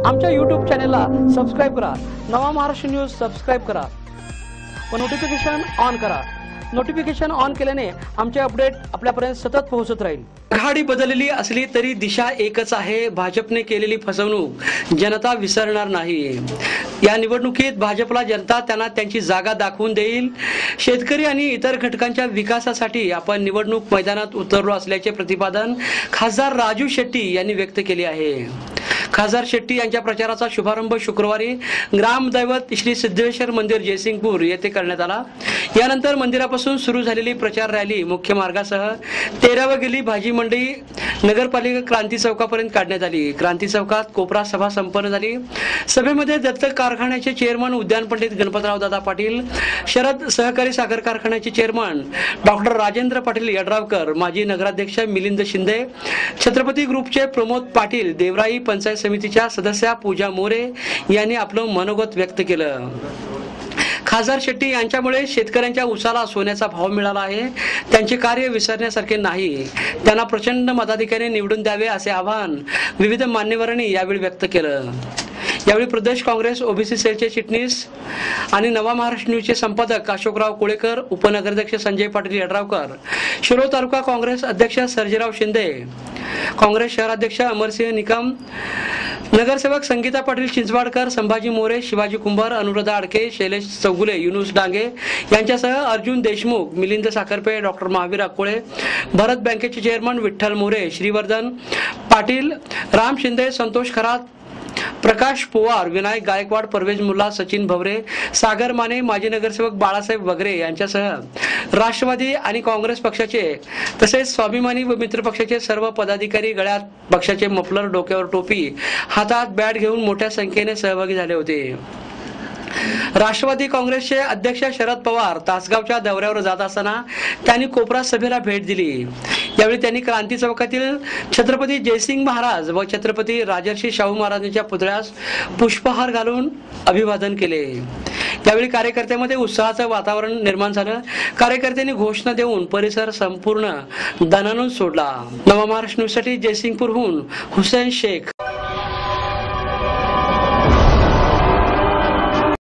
आमच्या YouTube चॅनलला subscribe करा. नवा महाराष्ट्र न्यूज सबस्क्राइब करा व नोटिफिकेशन ऑन करा. नोटिफिकेशन ऑन केल्याने आमचे अपडेट आपल्यापर्यंत सतत पोहोचत राहील. आघाडी बदललेली असली तरी दिशा एकच आहे. भाजपने केलेली फसवणूक जनता विसरणार नाही. या निवडणुकीत भाजपला जनता त्यांना त्यांची जागा दाखवून देईल. शेतकरी आणि इतर घटकांच्या विकासासाठी आपण निवडणूक मैदानात उतरलो असल्याचे प्रतिपादन खासदार राजू शेट्टी यांनी व्यक्त केले आहे. खासदार शेट्टी यांच्या प्रचाराचा शुभारंभ शुक्रवारी ग्रामदैवत श्री सिद्धेश्वर मंदिर जयसिंगपूर येथे करण्यात आला. यानंतर मंदिरापासून सुरू झालेली प्रचार रॅली मुख्य मार्गासह 13वी गली भाजी मंडई नगरपालिका क्रांती चौकापर्यंत काढण्यात आली. क्रांती चौकात कोपरा सभा संपन्न झाली. सभेमध्ये दत्तक कारखान्याचे चेअरमन उद्यान पंडित गणपतराव दादा पाटील, शरद सहकारी साखर कारखान्याचे चेअरमन डॉक्टर राजेंद्र पाटील यड्रावकर, माजी नगराध्यक्ष मिलिंद शिंदे, छत्रपती ग्रुपचे प्रमोद पाटील, देवराई पंचायत समितीच्या सदस्या पूजा मोरे यांनी आपलं मनोगत व्यक्त केलं. खासदार शेट्टी यांच्यामुळे शेतकऱ्यांच्या उसाला सोन्याचा भाव मिळाला आहे. त्यांचे कार्य विसरण्यासारखे नाही. त्यांना प्रचंड मताधिक्याने निवडून द्यावे असे आवाहन विविध मान्यवरांनी यावेळी व्यक्त केलं. यावेळी प्रदेश काँग्रेस ओबीसी सेलचे चिटणीस आणि नवा महाराष्ट्र न्यूजचे संपादक अशोकराव कोळेकर, उपनगराध्यक्ष संजय पाटील यड्रावकर, शिरोळ तालुका काँग्रेस अध्यक्ष सर्जेराव शिंदे, काँग्रेस शहराध्यक्ष अमरसिंह निकम, नगरसेवक संगीता पाटील चिंचवाडकर, संभाजी मोरे, शिवाजी कुंभार, अनुराधा आडके, शैलेश चौगुले, युनुस डांगे यांच्यासह अर्जुन देशमुख, मिलिंद साखरपे, डॉक्टर महावीर अक्कोळे, भारत बँकेचे चेअरमन विठ्ठल मोरे, श्रीवर्धन पाटील, राम शिंदे, संतोष खरात, प्रकाश पवार, विनायक गायकवाड, परवेज मुल्ला, सचिन भवरे, सागर माने, माजी नगरसेवक बाळासाहेब वगैरे यांच्यासह राष्ट्रवादी आणि काँग्रेस पक्षाचे तसेच स्वाभिमानी व मित्र पक्षाचे सर्व पदाधिकारी गळ्यात पक्षाचे मफलर, डोक्यावर टोपी, हातात बॅट घेऊन मोठ्या संख्येने सहभागी झाले होते. राष्ट्रवादी काँग्रेसचे अध्यक्ष शरद पवार तासगावच्या दौऱ्यावर जात असताना त्यांनी कोपरा सभेला भेट दिली. यावेळी त्यांनी क्रांती चौकातील छत्रपती जयसिंग महाराज व छत्रपती राजर्षी शाहू महाराजांच्या पुतळ्यास पुष्पहार घालून अभिवादन केले. यावेळी कार्यकर्त्यांमध्ये उत्साहाचं वातावरण निर्माण झालं. कार्यकर्त्यांनी घोषणा देऊन परिसर संपूर्ण दणाणून सोडला. नवा महाराष्ट्र न्यूजसाठी जयसिंगपूरहून हुसेन शेख.